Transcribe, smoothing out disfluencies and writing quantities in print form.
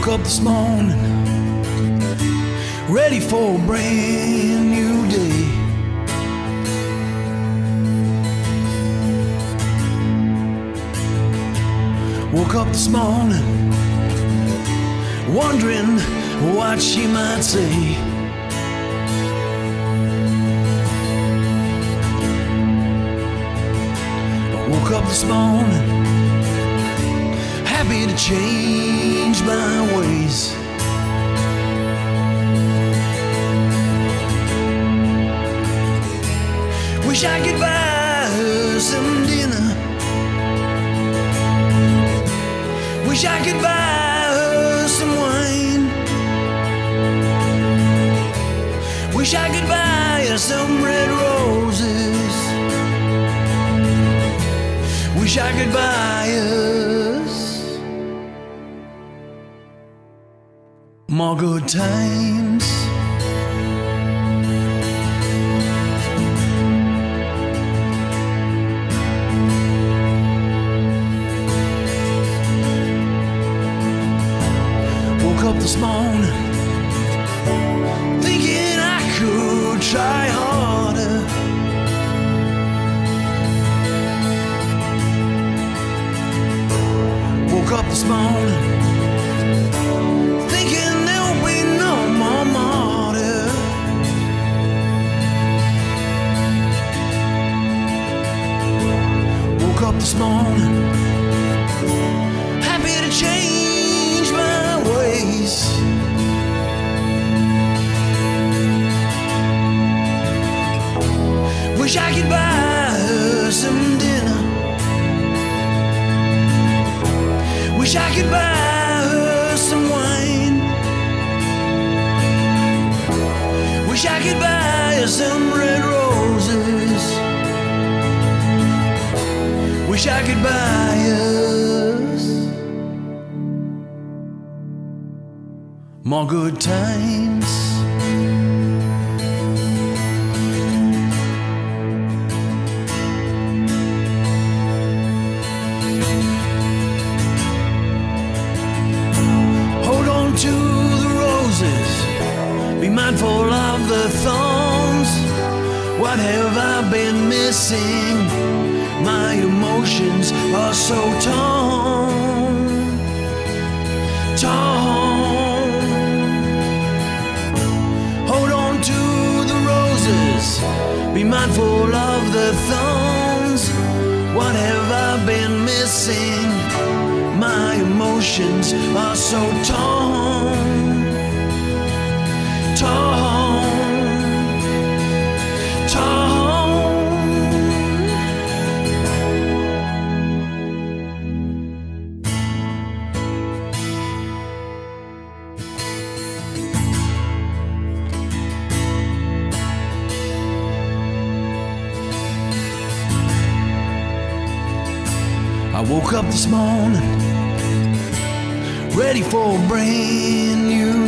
Woke up this morning, ready for a brand new day. Woke up this morning, wondering what she might say. Woke up this morning, happy to change my ways. Wish I could buy her some dinner. Wish I could buy her some wine. Wish I could buy her some red roses. Wish I could buy us more good times. Woke up this morning thinking I could try harder. Woke up this morning thinking there'll be no more martyr. Woke up this morning happy to change my ways. Wish I could buy her some dinner. Wish I could buy her some wine. Wish I could buy her some red roses. Wish I could buy us more good times. To the roses, be mindful of the thorns. What have I been missing? My emotions are so torn, torn. Hold on to the roses, be mindful of the thorns. What have I been missing? My emotions are so torn, torn, torn. I woke up this morning ready for a brand new